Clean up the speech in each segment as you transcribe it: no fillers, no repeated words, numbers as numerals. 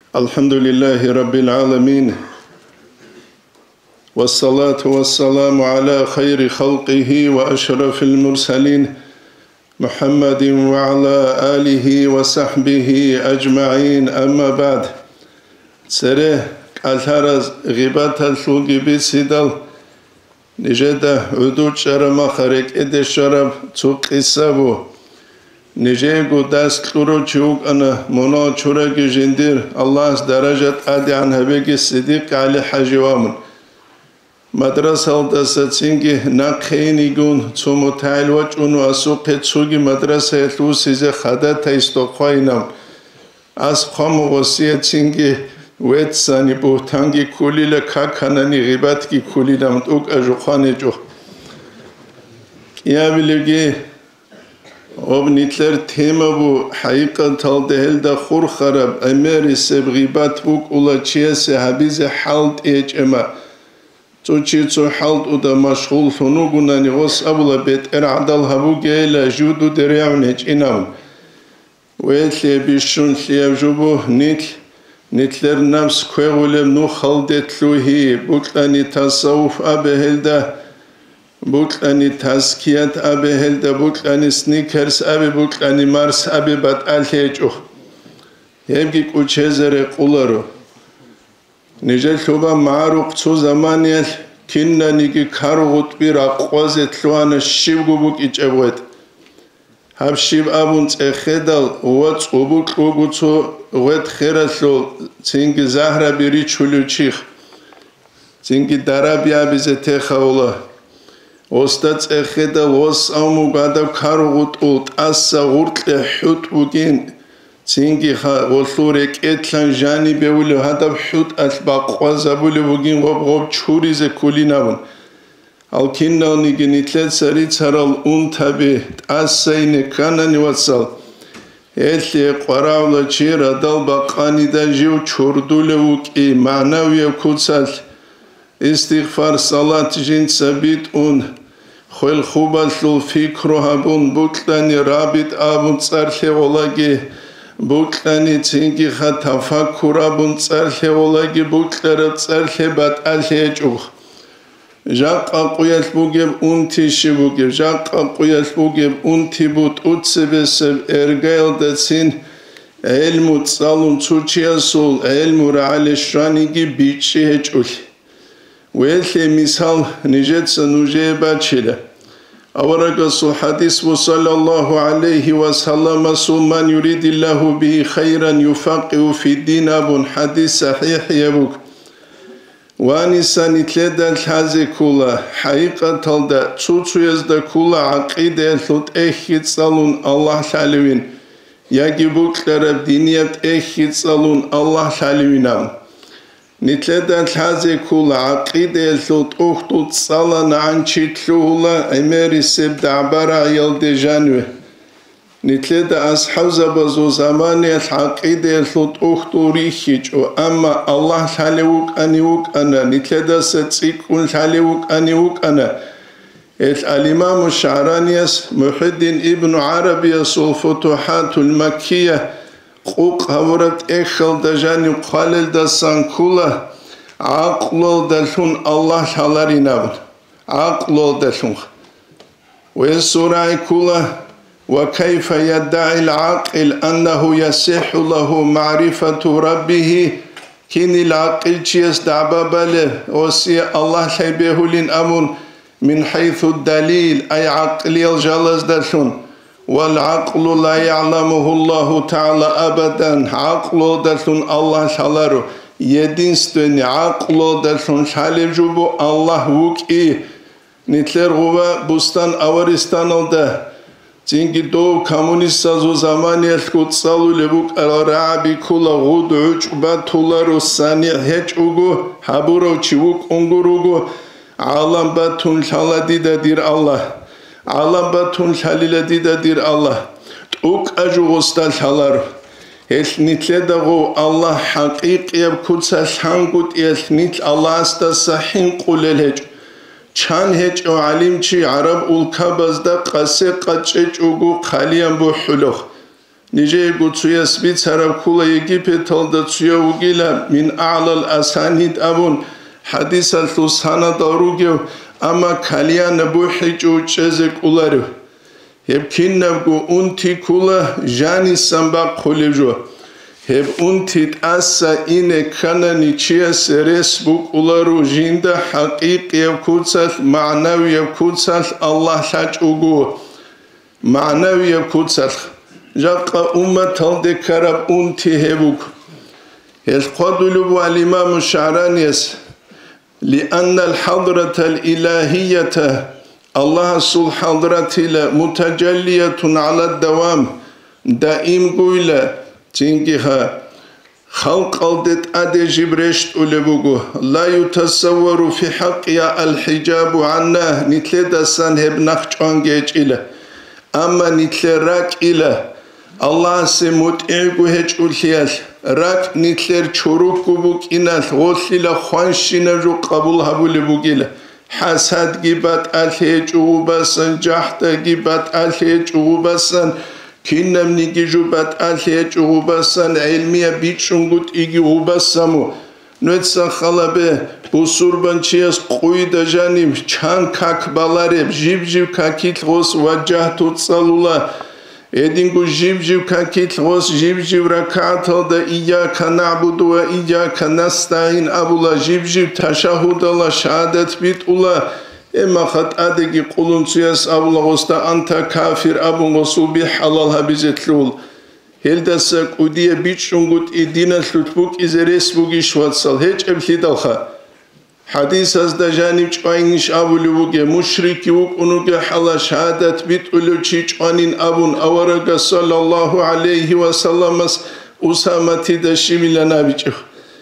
الحمد لله رب العالمين والصلاة والسلام على خير خلقه وأشرف المرسلين محمد وعلى آله وصحبه أجمعين أما بعد سره كالهرز غيبات الثلقي بسيدل نجده عدود شرم خرق إد شرب تسوق إسابو نجيغو دست لورو چوك أنا منا چورك جندير الله درجة أدي عن هبيك الصديق علي حاجي وامن مدرسة دستسينجي ناقينيگون تسومو تعلوج انو أسوق تسوغي مدرسة لوسيزي خدا تايستوقاينام أس خامو وسيتسينجي ويتساني بوتانجي كولي لكاكاناني غيباتكي كولي لامدوك أجوخاني جو يا بلغي Obnitler tema bu haqiqatan dehelde khur kharab ameri seb ghibat buk ulachiese habize halt echema Tuchi tu halt uda mashghul funugunani gos abula bet adal habu gela judu deryawnech inam Wetle bishun liavjubu nitler nafs kwegulem nu khaldetluhi buklani tasawuf abhelda Buklani taskiyat abi helde buklani sneakers abi buklani mars abi bat alhejo Yevgik uçezere qularu Nijel tuba ma'ruq tsu zamaniyel kinnanigi karugut bir aqwazet luana shivgubuk ichebwet Hab shiv abun tsexedal uwat ubuk ugutsu uwet khiraslu tsingi zahra biri chuluchikh Tsingi darabia bize tekhawla Ostat ეხედა ლოს ამუგადა ქარუღუტ ასა ურტლე ჰუტ ბუგინ ცინგი ხა ოლურე კეთლან ჟანი ბეული ჰადა ჰუტ ასბა ყვაზაბული ბუგინ ღობ ჩურიზე კულინავუნ ალკინნავნი გინიტლე ცარი ცარალ უნთაბი ასაინე კანანი ვასალ ელე ყვარავლა ჩირა დალბა ყანიდა ჟივ ჩურდულე უკი მანავია ქუცალ استغفار صلاة جن سبيت خل خوبال فكرو هبون بوكلاني رابط ابون صرخي ولاگي بوكلاني تنگي خا تفكر ابون صرخي ولاگي بوكلر صرخي بات الهجو جاق قويل بوگب تيشي بوگب جاق قويل بوگب تي بوت اتسبسب ارگايل دسين علم تصالون تشياسول علم رعل شرانيگي بيچي هجول ويلي مثال نجت نجيبا تشيلا أورقص حديث صلى الله عليه وسلم من يريد الله به خيرا يفقه في الدين أبو حديث صحيح يبوك وانسا نتلد الحازي كولا حقيقة تلدا تسوتو يزدا كولا عقيدة الثوت اخيط صالون الله حالوين يجيبوك لرب دينيات اخيط صالون الله حالوين نتلدن الحازي كل عقيدة اللوت أختوت صالان عن شتلولا أميري سبد عبارة يلد جانوه نتلد أصحاب زبازو زماني العقيدة اللوت أختو ريخيج أما الله حاليوك أنيوك أنا نتلد ستسيك حاليوك أنيوك أنا الإمام الشعرانيس محدين ابن عربي الفتوحات المكية قوق هورت اخل دجاني قالل دسان كولا عقلو دلون الله حلارينابن عقلو دلون ويسوراي كولا وكيف يدعي العقل أنه يصح له معرفة ربه كين العقل چيس دعبابله وسي الله حيبهولين أمون من حيث الدليل أي عقل يلجلز دلون والعقل لا يعلمه الله تعالى أبدا عقل دلون الله شالارو يدينستني عقل دلون شالير جوبو الله وكي نتلر غوا بستان أورستان ده تنجي دو كمونيست سازو زماني الكوت سالو لبوك الرعبي كولا غود عجبا تولارو ساني هج اوغو حبورو چيوك انگوروغو عالم باتون شالادي ده دير الله عالم باتون شاليلا ديدا دير الله توك أجو غستال شالار هل نتلدا غو الله حقيقي بكوتسا شانقود إل نتل الله استا صحين قول الهج چان هج او علم چي عرب الكابز دا قاسي قدشج اوغو خاليان بو حلوخ نجي قدسوية سبيت هرب كولا يجيب تلد تسوية وقيلة من أعلى الأسانيد أبون حديث الثوسانة داروغيو أما كاليا نبوحي جو چزك أولارو هب كين نبقو أنتي كولا جاني سنبا قوليجو هب أنتي تأسا إنه كانني چيا سرس بوك أولارو جيندا حقيق يبكوتسال معنوي يبكوتسال الله لاج أغو معنوي يبكوتسال جاقا أمة كرب أنتي هبوك القدلو الإمام الشعرانيس لأن الحضرة الإلهية الله سل حضرة متجلية على الدوام دائم قويلة تنجيها خلق الدت أدي جبرشت أولبوغو لا يتصور في حقيا الحجاب عنا نتلد سنهب نخش أنجيج إله أما نتلراك إله الله سموت إعقو هج أوليال راك نتلر چوروك بوك إنال غوثيلا خوانشينا جو قبول هبول بوغيلا حسد جيبات ألهيج أغوباسن جحت جيبات ألهيج أغوباسن كينم نيجي جوبات ألهيج أغوباسن علمية بيتشنغوت إيجي أغوباسمو نوتسا خلابه بسوربان چياس قويدا جانيم چان كاك بالارب جيب جيب كاكيت غوص وجه توتصالولا إدينغو جيب جيب كاكيت غوص جيب جيب ركعت هذا إياك نعبد وإياك نستعين أبولا جيب جيب تشهد الله شهادت بيت الله إما خط أدقي قولون سياس أبولا غوستا أنت كافر أبو غصو بحلالها بزتلول هلدسك وديا بيتشنغوت إدينا سلطبوك إذا رسبوكي شواتسال هيج أبلي دالخا حديث هذا جانب چاينش أبولوغي مشركي وك أنوغي حلا شهادت بيت أولوچي چانين أبون أورغ صلى الله عليه وسلم أسامة دشيم لنا بيچه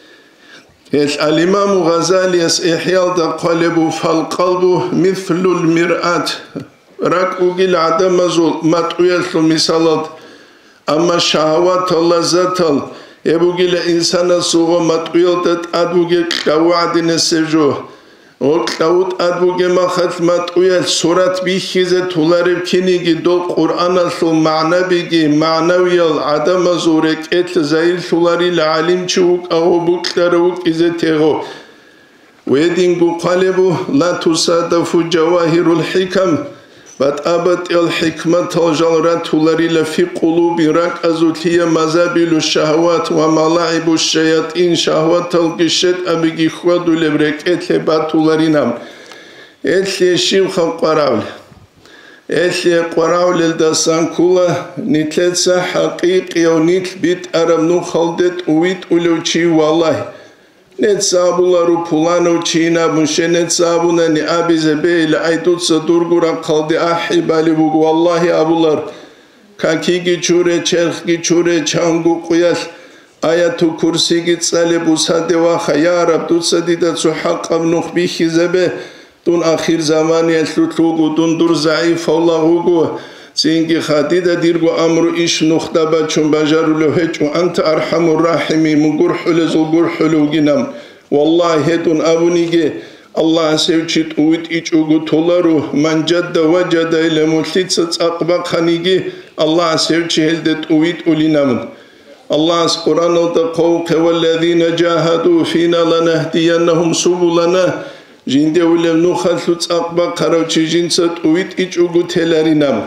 الإمام غزالي إحيال دا قلبه فالقلب مثل المرآة راك أوغي العدم زول مطويل مثالات أما شهوات اللذات يبغي الإنسان سوغ مطويلت أدوغي كوعدين سجو وكلاود أدوغي ما خد مطويل سورة بيخيزة تولارب كينيجي دو قرآن سو معنى بيجي معنويل عدم زورك إتل زايل تولاري العالم چوك أو بوكلاروك إذا تغو ويدينغو قالبو لا تصادف جواهر الحكم بات أبت الحكمة الجلرات تولاري لفي قلوب راك أزوتية مزابل الشهوات وملاعب الشياطين شهوات القشت أبيجي خوادو لبرك إتلي بات تولاري نام إتلي شيوخ قراول إتلي قراول الدسان كولا نتلتسا حقيقي ونتل بيت أرمنو خلدت ويت أولوشي والله نتسابولا روبولانو چينا بنشه نتسابونا ني أبيزة بيل أيدوتسا دورغورا قلدي أحبالي بوغ والله أبولار كاكيجي چوره چرخي چوره چانگو قيال آياتو كرسيجي تسالي بوسادي واخا يا رب دوتسا ديدا سو حق ابنوخ بيخي زبه دون آخر زماني التلوغو دون دور زعيف الله غوغو سينجي خاديدا ديرغو أمرو إيش نخدبا چون بجارو لوهج وأنت أرحم الراحمي مغور حلزو غور حلوغينام والله هدون أبونيجي الله سيوچيت اويت إيش اوغو تولارو من جد وجد إلى ملتيتسة أقبا خانيجي الله سيوچي هلدت اويت أولينامن الله قرآن الدقوق والذين جاهدوا فينا لنهدينهم سبلنا جيندي ولم نخلص أقبا قروچي جنسة اويت إيش اوغو تلارينام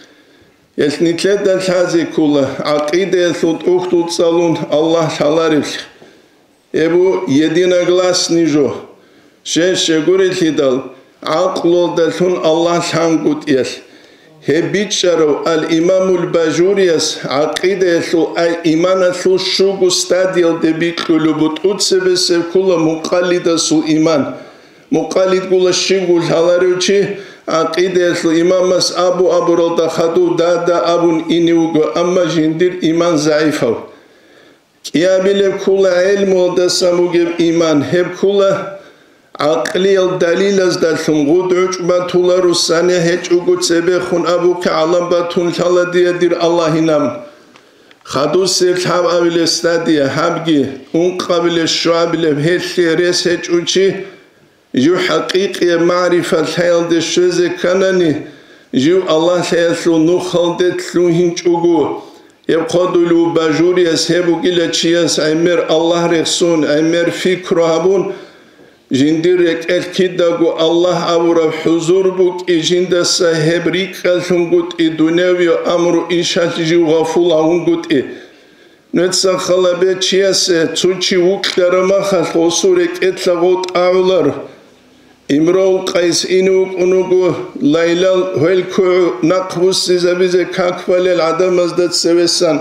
يسنيتلت الحازي كله عقيدة يسلط أختو تصالون الله شالاريش يبو يدينا غلاس نيجو شيش شغوري الهدال عقلو دلتون الله شانقوت يس هبيتشارو الإمام الباجوريس عقيدة يسلو الإيمان يسلو شوغو ستاديل دبيكلو لبوت أتسبسب كله مقالد سو إيمان مقالد كله شنغو شالاريوشي عقيدة الإمام أبو رضا خدو دادا أبو إنيوغو أما جندير إيمان ضعيفه كيابيل كل علم ودساموغب إيمان هب كل عقلي الدليل أزدالهم غود عجبا تولارو سانه هج أغود سبخون أبو كعلم باتون شالا دير الله نام خدو سيرت حب أبيل استادية حبگي قابل الشعب بهيتلي ريس هج أوچي جو حقيقي معرفة الحيال دي شوزي كانني جو الله سيسلو نخل دي تلوهين چوغو يبقدلو باجوريس هبو كلا تشياس عمر الله رخصون عمر فكرو هبون جنديرك الكداغو الله أورا حضور بوك إجندا سهبريك خلفنقوت دنيوي أمرو إنشاء جو غفول هونقوت نتسا خلابه تشياس تشوشي وكلارما خلصورك اتلغوت أولار إمرو قيس إنوك أنوغو لايلال هلكو نقوس سيزابيزي كاكفال العدم ازداد سويسان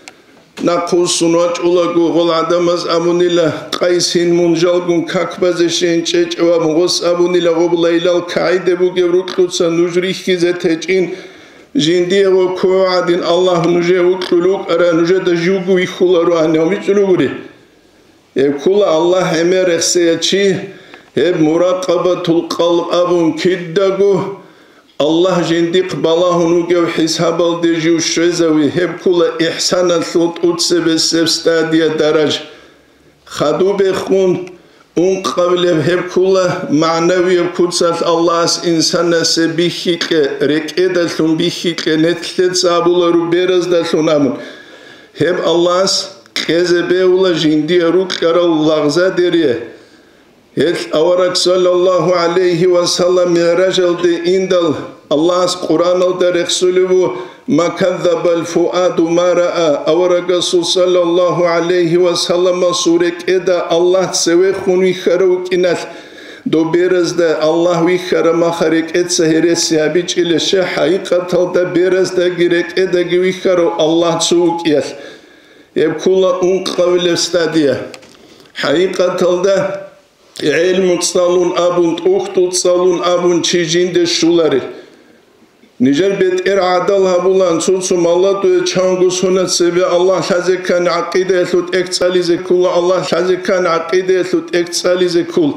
نقوس سنواج أولاغو غل عدم از أبونيلا قيس هين منجالغون كاكبازشين چيچ ومغوس أبونيلا غب لايلال كايده بوغي روكلوتسا نجريخ كيزة تيچين جنديه وكو عدين الله نجي وكلوك أرى نجي دا جوغو يخولارو أنيومي جلوغري يكولا الله همير اخسيچي هب مراقبة القلب أبون كدغو الله جندق بلاهنوغو حساب الدجو شرزوي هب كل إحسان الثلط أتسب السبستادية درج خدو بخون اون قبل هب كل معنوي بكتسال الله إنسان سبيخيك ركيد الثم بيخيك نتلت سابولارو برز دلثون أمون هب الله كذبه ولا جندي روك كرال لغزة دريه هل أورك صلى الله عليه وسلم يرجل دي إندل الله قرآن الرسول ما كذب الفؤاد ما رأى أورك صلى الله عليه وسلم سورك إذا الله سوي خوني خروك إنال دو بيرز دا الله ويخر ما خريك إتسهر السيابيج إلى شيء حقيقة دا بيرز دا جيرك إذا ويخر الله سوك يل يبكولا قول استادية حقيقة دا علم تصالون أبون أختو تصالون أبون تشيجين دي شولاري نجر بيت إرعادل هبولان سلسم الله دوية چانگو سنت سبي الله حزيكان عقيدة يثلوت اكتسالي زكول الله حزيكان عقيدة يثلوت اكتسالي زكول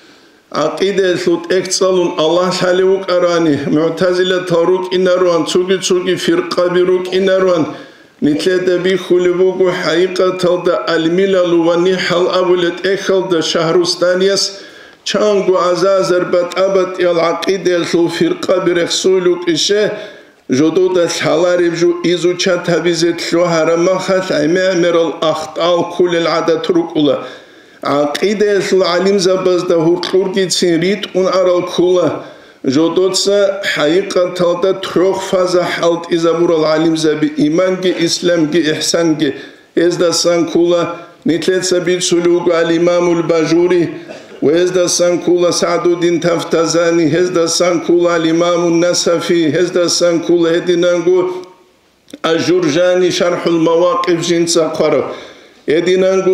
عقيدة يثلوت اكتسالون الله حاليوك أراني معتزلة تاروك إناروان تسوغي فرقة بيروك إناروان نتلد بي خلبوغو حقيقة تلد الملل ونحل أولد إخل دا شهرستانيس چانگو عزازر بات أبت العقيدة الفرقة برخصولوك إشه جدود الحلارب جو إزو چات هبيزت لو هرمخت عمامر الأخطال كل العدد ركولا عقيدة العلم زباز دا هرطلورجي تسنريت أرال كولا جودوتسا حقيقة تلدا تروخ فازا حالت إزابور العلم زبي إيمانجي إسلامجي إحسانجي إزدا سانكولا نتلت سبيل سلوك الإمام الباجوري وإزدا سانكولا سعد الدين تفتزاني إزدا سانكولا الإمام النسفي إزدا سانكولا هدينانغو الجرجاني شرح المواقف جنسا قرر هدينانغو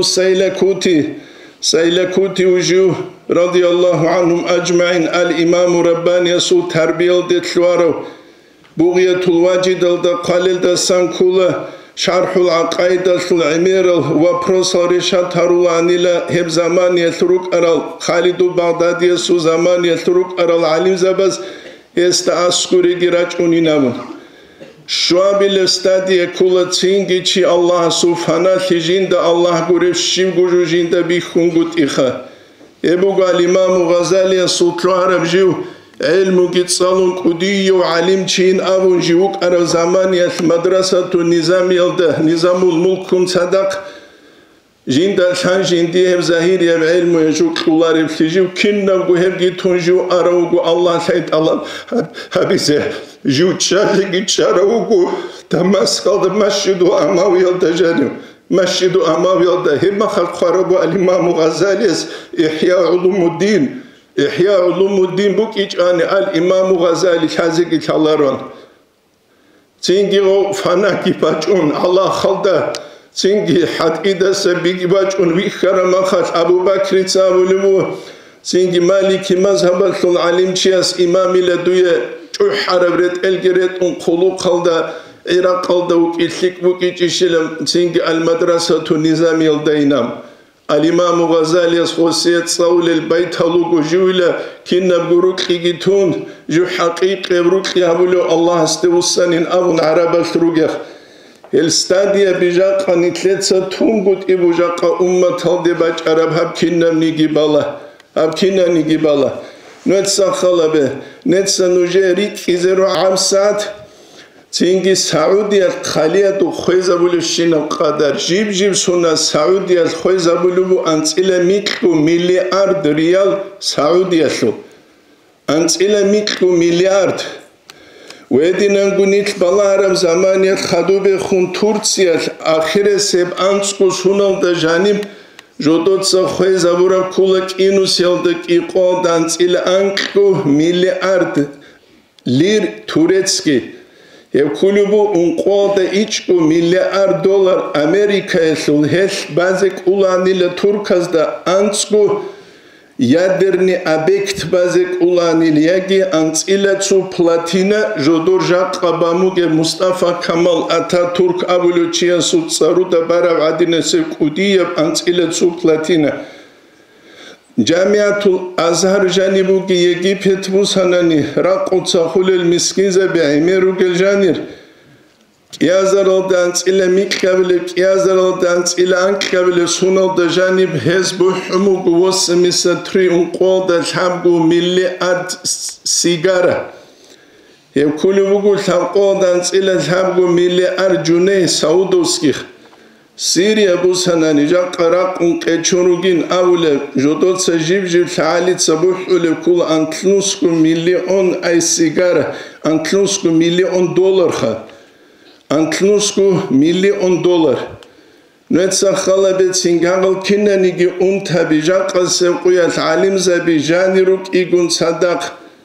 سيلكوتي وجوه رضي الله عنهم أجمعين الإمام رباني يسو تربيل دتلوارو بغية الواجد قليل دا سانكولا شرح العقائد العمير وبروس رشاد هرولاني لا هب زمان يترك أرال خالد بغدادي يسو زمان يترك أرال علم زبز يستأسكري جراج أنينامون شواب الاستادية كل تينجي چي الله سبحانه تجين دا الله قريب شيم قجو جين دا بيخونغوت إخا يبقى الإمام غزالي سلطلو عرب جيو علمو جيتصالون قدي وعلم چين أبون جيوك أرى زمان يث مدرسة النظام يلده نظام الملك كن صدق جين دا الحان جين دي هب زهير يب علمو يجوك الله رفتجيو كنا وقو هب جيتون جيو أرى وقو الله سيد الله هبيزه جيو تشارجي تشاروغو تمسكال مسجد أماوي الدجانيو مسجد أماوي الدهيم خلق خربو الإمام غزالي إحياء علوم الدين إحياء علوم الدين بوك إجاني الإمام غزالي حزيقي كالارون تينجي فناكي باجون الله خلده تينجي حد إيدا سبيكي باجون ويخرا مخات أبو بكر تساولمو تينجي مالكي مذهب العلم چياس إمامي لدوية حربرت الجريت انقلو قلدا عراق قلدا وكيلك وكيجيشلم سينجي المدرسة النظامية الدينام الإمام غزالي خصيت صول البيت هلوك جويلة كنا بروك لجيتون جو حقيقة بروك يهبلو الله استوسانين أبن عرب الثروجخ الستادية بجاقة نتلتسا تونغوت إبو جاقة أمة هالدي باج عرب هب كنا نيجي بالا نتسا خلبه نتسا نجريك إزرو عام ساعت تینگی سعودیت خالیت و خویزه بولو شینا قدر جیب سونا سعودیت خویزه بولو بو انسیل میکلو میلیارد ریال سعودیت لو انسیل میکلو میلیارد ویدی ننگو نیت بالا هرم زمانیت خدو بخون تورسیت آخر سب انسکو سونال دا جانب جدود سا خویزه بورا کولک اینو سیلدک ایقوال دا انسیل انکلو میلیارد لیر تورتسکی Евкулюбу унқода ичку миллиард доллар Америка эсул хел базик уланила турказда анцку ядерный объект базик уланил яги анцилацу платина жодор жаққабамуге Мустафа Камал Ататурк абулучия суцаруда барав адинесе кудиев анцилацу платина Джамиатул Азхар жанибуги Египет мусанани рақуца хулел мискинза би'имеругел жанир киязаралданц ила миккабиле киязаралданц ила анккабиле суналда жаниб хезбу хумугу восмиса три унқода лхабгу миллиард сигара евкулубугу лхабқоданц ила лхабгу миллиард жуней саудовских Сирия бусанани жаққарақ унқечунугин авле жодоца жив лаалица бухуле кул антлунску миллион ай сигара антлунску миллион доллар ха антлунску миллион доллар нетса халабет сингагал кинаниги унтаби жаққасе қуя алим заби жанирук игун садақ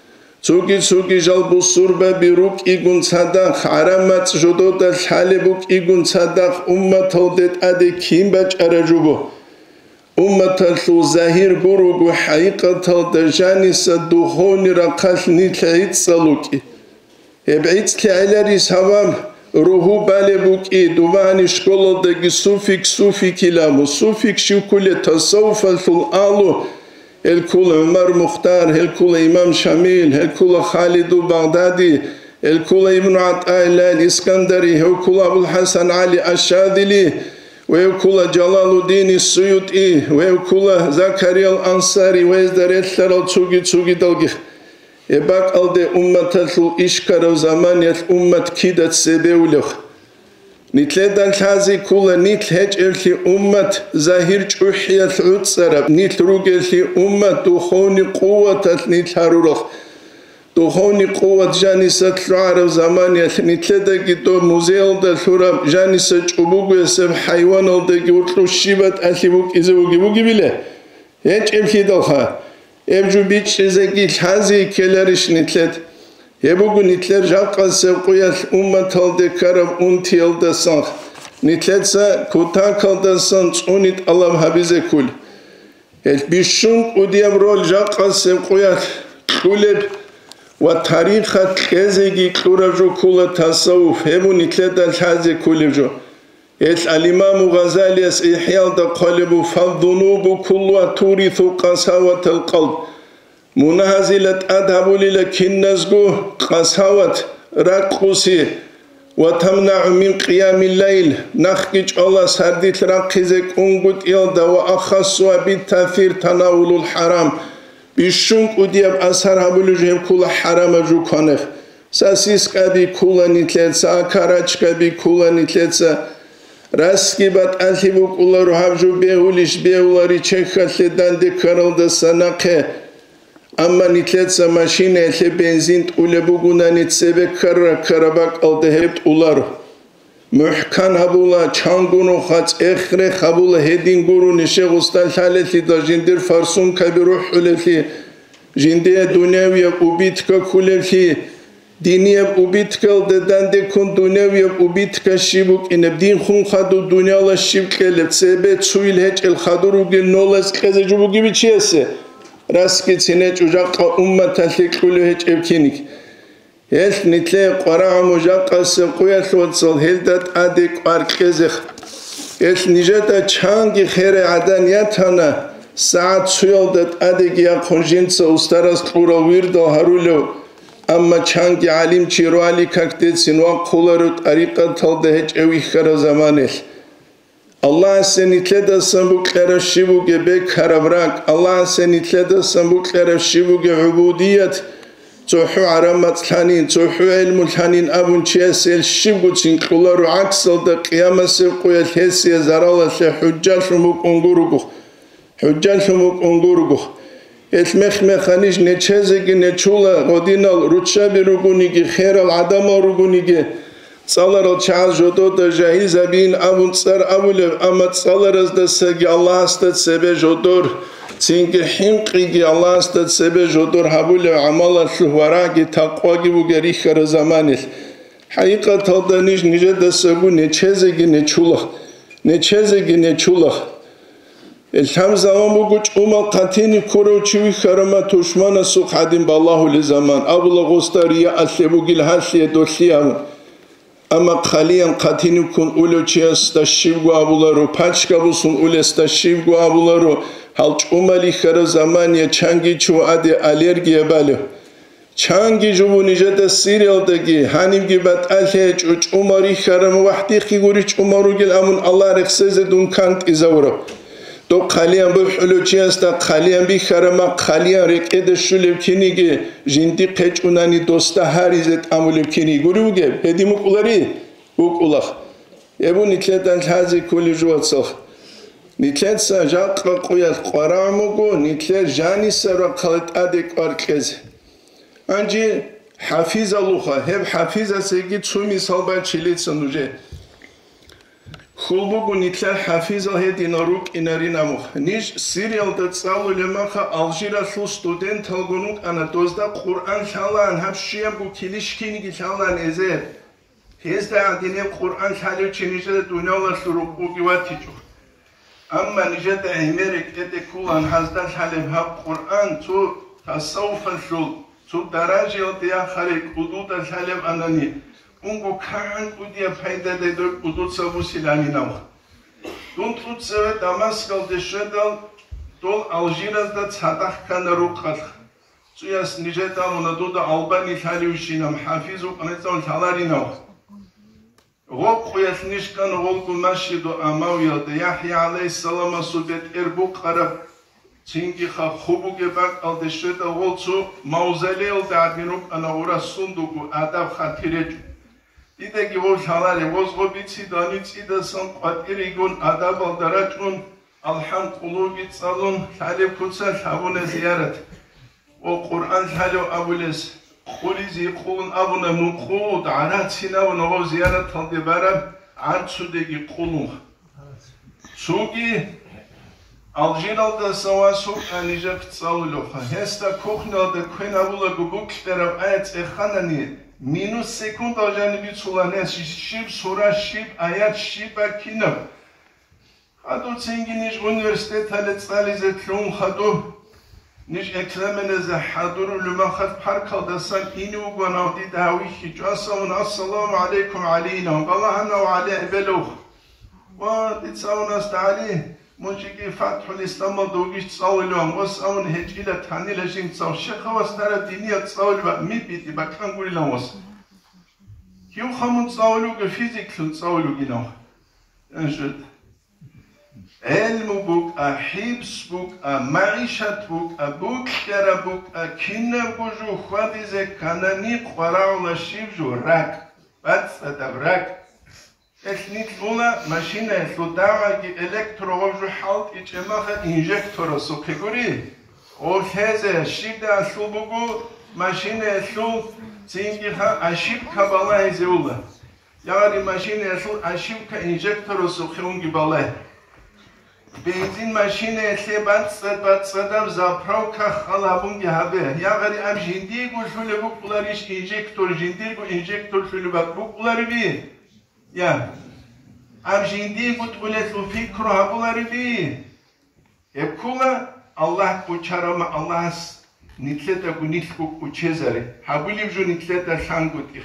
Цуги жалбу сурба бирук игун садақ арамат жодода лалебук игун садақ умматалдет аде кимбач аражубу умматалу захир буругу хайқаталда жаниса духони рақал нитлаитсалуки ебеитли айлари савам руху балебуки дувани школодаги суфик иламу суфик шукуле тасауфалу алу الكل عمر مختار الكل إمام شميل الكل خالد بغدادي الكل ابن عطاء الله الإسكندري الكل أبو الحسن علي الشاذلي والكل جلال الدين السيوطي والكل زكريا الأنصاري ويزدر الثرى تسوغي دلغي إباك ألدي أمة الإشكار وزمانية أمة كيدت سبيولخ نتلدن الحازي كولا نتلهج إلي أمة زاهر جوحية العطسرة نتلروج إلي أمة دخوني قوة نتلارورخ دخوني قوة جانسة العرب زمانية نتلدن دو موزيل دلورب جانسة جبوغ يسب حيوان الدقي وطلو الشيبات أثبوك إزبوغي بوغي بله هج إلي دلها إبجو بيتش إزاقي الحازي كالارش نتلد Ебугу нитлер жаққасы қоял умматалды караб унтиялда санх. Нитлетса кутакалда сан цунит алам хабизе кул. Ел бишунг удиям рол жаққасы қоял кулеб ва тарихат кезеги клуражу кула тасауф. Ебу нитледал хази кулебжу. Ел алимаму Газалияс ихялда қалибу фаддунубу кулва туриту қасават алқалб. منازلت أذهب لكن نزجو قساوت رقصي وتمنع من قيام الليل نخرج الله سردت رقزك أنقد يلدا وأخص بالتأثير تناول الحرام بشنك ودياب أسهر هبلجهم كل حرام جوكانه ساسيس كبي كل نتلتسا أكاراج كبي كل نتلتسا راسكي بات ألهبوك الله رهبجو بيهوليش بيهولاري چخل دند كرل دسناقه أما نتلتسا ماشينة اللي بنزين تقولبوغونا نتسبك كرباك ألدهبت أولارو محكان هبولا چانگونو خاص اخره هبولا هدين گورو نشه غستان حالتي دا جندر فرسون كبيرو حلتي جنده دنياوية وبيتكا كولتي دينية وبيتكا ددان كون دنياوية وبيتكا شيبوك إن بدين خون خادو دنيا الله شيبك لتسبت سويل هج الخادرو جن نولز كذا جبوكي بيشيسه راسكي تسينج وجاقة أمة تلك كله هج إبكينك هل نتلاقي قرعة مجاقة سقوية الوصل هلدت أديك أركزخ هل نجاتا چانگي خير عدن يتانا ساعت سيولدت أديك يقون جنس أسترس قورا ويردو هرولو أما چانگي علم چيرو علي كاكتت سنوا قولارو طريقة تلده هج اوي خير زمانه Allah sen itleda sambuklara şivuge bek karabrak Allah sen itleda sambuklara şivuge ubudiyet تحو عرمت ثانين تحو علم ثانين أبون تشيسل شبوتين كلارو عكسل دا قيامة سبقوية الهسية زرالة حجال شموك أنغورغو المخ مخانيش نتشزيجي نتشولا غدينال روتشابي روغونيجي خير العدم روغونيجي صالر الشعال جدو دا جاهزة بين أبون صار أولي أما صالر دا سجي الله استد سبي جدور تينكي حمقيجي الله استد سبي جدور هبولي عمال الشهوراجي تقواجي وغري خير زماني حقيقة تلدانيش نجد دا سبو نتشزيجي نتشولا الحمد زمان بوجود أمم قتيني كروتشي خرما توشمانا سوق حدين بالله لزمان أبلا غستاريا أثبوجي الحسية دوسيام أما خاليا قتيني كون أولوتشي استشيبو أبولارو باتشكابوسون أولستشيبو أبولارو هالج أمالي خر زمان يچانجي چو أدي أليرجيا بالو چانجي جوبو نجد السيريال دقي هانيمجي بات ألهج وچ أماري خرم وحدي خيغوريچ أماروجل أمون الله رخصز دون كانت إزاورو تو خاليان بحلوچي است خاليان بي خرما خاليان ركيد شولب كينيگي جندي قچوناني دوستا هاريزت امولب كيني گوريوگه هدي مقولاري وقولاخ يبو نيتلدان حازي كولي جواتسخ نيتلد ساجاق قويا قراموگو نيتلد جاني سرا قلت ادك اركز انجي حافظ الله هب حافظ سيگي تسومي سالبا چيليتسنوجه خلبوگو نيتلر حافظة هدي ناروك إناريناموخ نيش سيريال تتصالو لماخا ألجيرا سو ستودنت هلغونوك أنا دوزدا قرآن شالان هب شيامبو كيليشكينيگي شالان إزير هزدا عدينيب قرآن شاليو چي نيجد دونيولا سروقوگي واتيجو أما نيجد أهميرك إدي كولان هزدا شاليب هب قرآن تو تصوف الشول تو دراجي الديا خارق قدودا شاليب أناني Ungo kan udia payda de dök udut sabu silani nama. Dun tut seve Damaskal de şedal dol Algiras da tsadak kanaru qalx. Suyas nijeta mona da Albani thalivshinam hafizu qanetson thalari nama. Gop qoyas nishkan golgu masjidu Amawiya de Yahya alayhis salam sudet erbu qarab Çinki kha khubu ke bak al de şedal golsu mauzoleil da adinuk ana ora sundugu adab khatiret İdeki o şalari, o bitsi danitsi de son qatirigun adab aldaracun alham qulugi tsalun talib kutsa şabune ziyaret. O Kur'an şalo abules qulizi qulun abuna nuqud arat sinav no ziyaret taldi baram ansudegi qulun. Sugi Algiralda savasu anijak tsalulo. Hesta kuhnalda kwenabula gubuk terab ayet ekhanani Minus sekunda jani bir sulanes şib sura şib ayet şib akina. Hadu çenginiz üniversite taletsalize klon hadu niş eklemeneze haduru lumahat parkaldasan inu gwanavdi dawi hicasun assalamu aleykum aleyna Allahana ve ale beluh. Wa titsaunas ta'ali Monjiki Fathul İslam'a doğuş tsavulum wasavun hecile tanilejin tsav şekhawas tara diniyat tsavul va mibiti bakan gurilawas. Kiu khamun tsavulu ge fiziklu tsavulu ginaw. Enjed. Elmu buk a hibs buk a maishat buk a buk kera buk a kinna buju khwadize kanani qaraula shivju rak. Bats adabrak. Esnit luna mașina sludava ki elektrovožu halt içemaha injektora sokeguri. O heze şibde aslubugu mașina slu zingiha aşib kabala ezeula. Yari mașina slu aşib ka injektora sokeungi balay. Benzin mașina se batsadam zapravka khalabungi habe. Yari am jindigu şule bukulariş injektor jindigu injektor şule bak bukulari bi. Ya, am jindi gut ulet lu fikru habuları bi. Hep kula Allah uçarama Allah's nitleta gunitku uçezari. Habulim ju nitleta şangutik.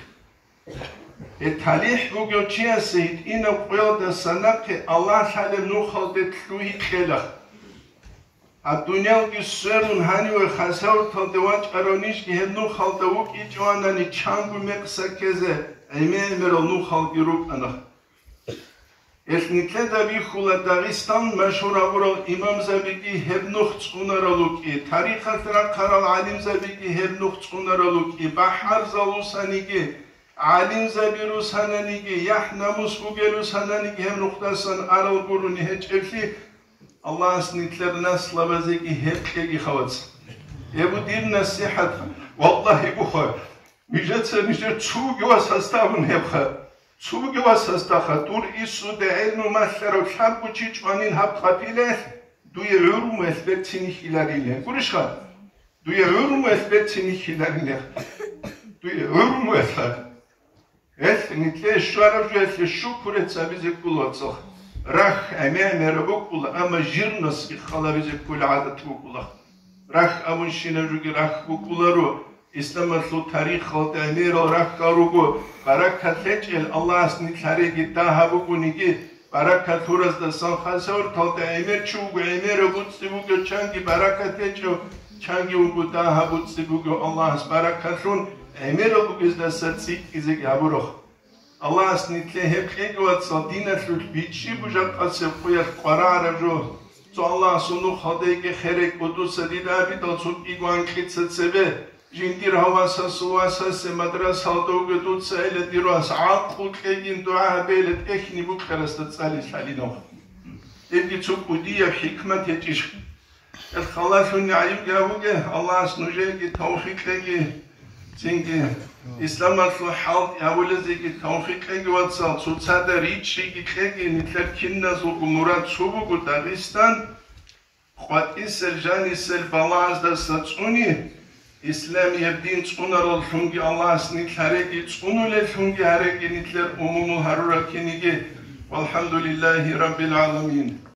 Talih bu göçüye seyit ina qoyda sanak Allah salem nu khaldet luhi khela. Ad-dunyal ki sörun hani ve khasav tadewat aronish ki hem nu khaldavuk ichwanani changu meqsa keze Emeğe meralnu halgiruk ana. Εθνικά βίχουλα Δაღιστάν مشهورابουρал имам забиги hebnuх цунаралуки тарихатра қарал алим забиги hebnuх цунаралуки бахар залусаниги алим забирусананиги яхнамус угелусананиги hebnuxtasan аралбуруни хечевли Allah's nitlерна славазиги хепкеги хавац Ebu dir nasihat vallahi bu mijetse mijе цугива составун хепха Цугива состаха тур ису де элну маслеро шампу чичванин хапхапиле дуе өрму эсбетсини хилариле гуришха дуе өрму эсбетсини хилариле дуе өрму эсла эс нитле шуаравжу эс шукурет сабизе кулоцох рах амемер букула ама жирнос ки халавизе кула адат букула рах амун шинажуги рах букулару İslam'ın tarihi ve emir olarak karugu barakatleçel Allah'ın nitlari daha bugünki barakat urazda sankhasor talda emir çugu emir butsi bu çangi barakatleço çangi bu daha butsi bu Allah'ın barakatun emir bu bizde satsik izek yaburuh Allah'ın nitle hep egovat sadinatul biçi bu jakası koyar qararjo so Allah sunu khadege kherek budu sadida bir dalsun iguan kitsetsebe Jindir havasa suvasa se madrasa doge tutsa ele diras aqul kegin dua belet ehni bu karastat sali salino Evgi çok udiya hikmet yetiş El khalasun ayib gavuge Allah snujegi tawfiqlegi Çünkü İslam'ın halt yavulezegi tawfiqlegi vatsal sutsada riçi gitlegi nitler kinna zulgu murat subugu Dağistan Khat isel jan isel balazda satsuni İslamiyet din çunaral şungi Allah'ın nitlere çunule şungi hareke nitler umumul harura kenigi Velhamdülillahi Rabbil alamin